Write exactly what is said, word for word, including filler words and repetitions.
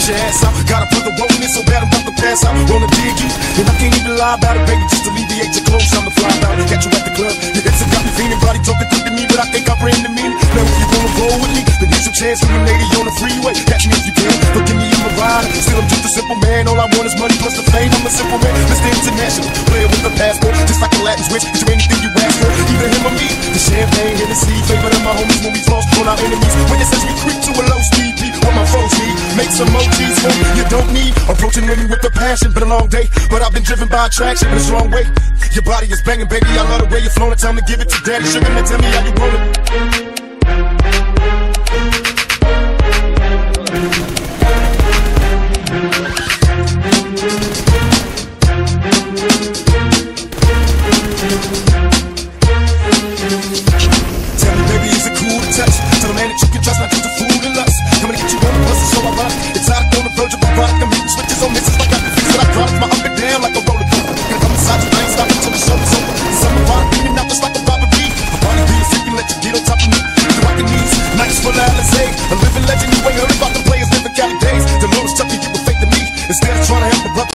your ass out. Got a brother rolling it so bad I'm about to pass out. Wanna dig you, and I can't even lie about it, baby. Just alleviate your clothes, I'm the fly out. Catch you at the club, your hips have got me feeling. Body talking quick to me, but I think I bring the meaning. Now if you wanna roll with me, then here's your chance for the lady on the freeway. Catch me if you can, but give me I'm a rider. Still I'm just a simple man, all I want is money plus the fame. I'm a simple man, Mister International, player with a passport, just like a Latin switch. Is there anything you ask for? Either him or me. The champagne, Hennessy, favorite of my homies when we floss on our enemies. Witnesses we creep to a low speed, beat what my foes need. Make some emojis for me, you don't need. Approaching women with a passion, been a long day, but I've been driven by attraction in a strong way. Your body is banging, baby, I love the way you're flowing. Time to give it to daddy, sugar, man, tell me how you want it. We'll be right back.